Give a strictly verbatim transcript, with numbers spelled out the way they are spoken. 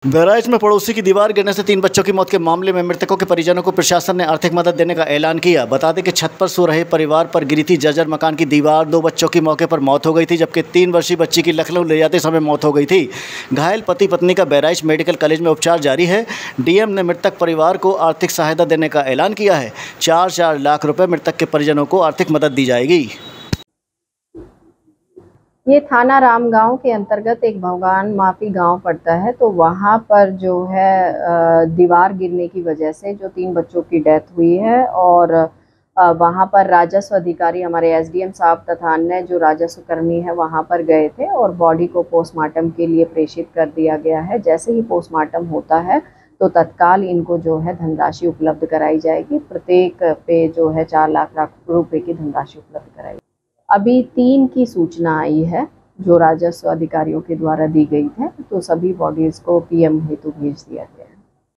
बहराइच में पड़ोसी की दीवार गिरने से तीन बच्चों की मौत के मामले में मृतकों के परिजनों को प्रशासन ने आर्थिक मदद देने का ऐलान किया। बता दें कि छत पर सो रहे परिवार पर गिरी थी जर्जर मकान की दीवार। दो बच्चों की मौके पर मौत हो गई थी, जबकि तीन वर्षीय बच्ची की लखनऊ ले जाते समय मौत हो गई थी। घायल पति पत्नी का बहराइच मेडिकल कॉलेज में उपचार जारी है। डीएम ने मृतक परिवार को आर्थिक सहायता देने का ऐलान किया है। चार चार लाख रुपये मृतक के परिजनों को आर्थिक मदद दी जाएगी। ये थाना रामगांव के अंतर्गत एक भगवान माफी गांव पड़ता है। तो वहाँ पर जो है दीवार गिरने की वजह से जो तीन बच्चों की डेथ हुई है, और वहाँ पर राजस्व अधिकारी हमारे एसडीएम साहब तथा अन्य जो राजस्व कर्मी है वहाँ पर गए थे और बॉडी को पोस्टमार्टम के लिए प्रेषित कर दिया गया है। जैसे ही पोस्टमार्टम होता है तो तत्काल इनको जो है धनराशि उपलब्ध कराई जाएगी। प्रत्येक पे जो है चार लाख रुपए की धनराशि उपलब्ध कराई। अभी तीन की सूचना आई है जो राजस्व अधिकारियों के द्वारा दी गई है, तो सभी बॉडीज को पीएम हेतु भेज दिया गया।